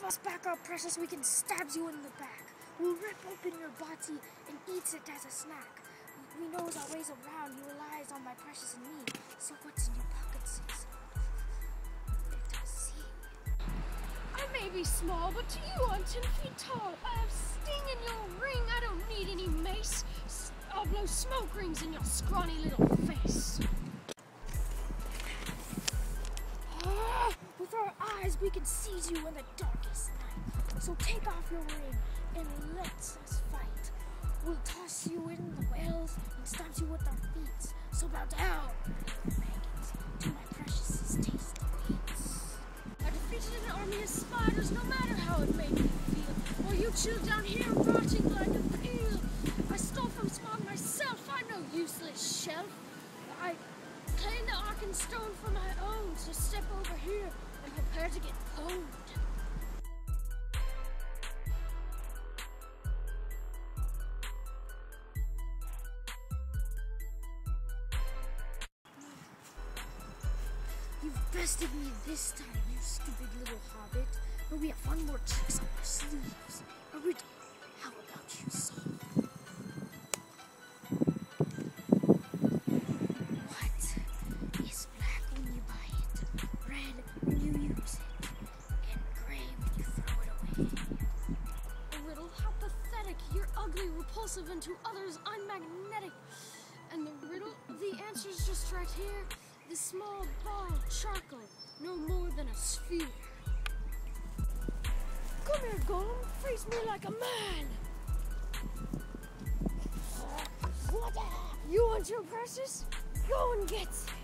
us back our precious, we can stab you in the back. We'll rip open your body and eat it as a snack. We knows our ways around, he relies on my precious and me. So what's in your pockets is... let us see. I may be small, but to you I'm 10 feet tall. I have sting in your ring, I don't need any mace. I'll blow smoke rings in your scrawny little face. With our eyes, we can seize you in the darkest night. So take off your ring and let us fight. We'll toss you in the wells and stamp you with our feet. So bow down, pagans, to my precious tasty meats. I defeated an army of spiders, no matter how it made me feel. While you chilled down here, rotting like a peel. I stole from Smog myself, I'm no useless shelf. I claim the ark and stone for my own, so step over here and prepare to get pwned. You've bested me this time, you stupid little hobbit. But we have one more trick up our sleeves. A riddle. How about you solve? What is black when you buy it, red when you use it, and gray when you throw it away? A riddle? How pathetic. You're ugly, repulsive, and to others I'm magnetic. And the riddle? The answer's just right here. This small ball of charcoal, no more than a sphere. Come here, Golem, face me like a man. What? You want your precious? Go and get it.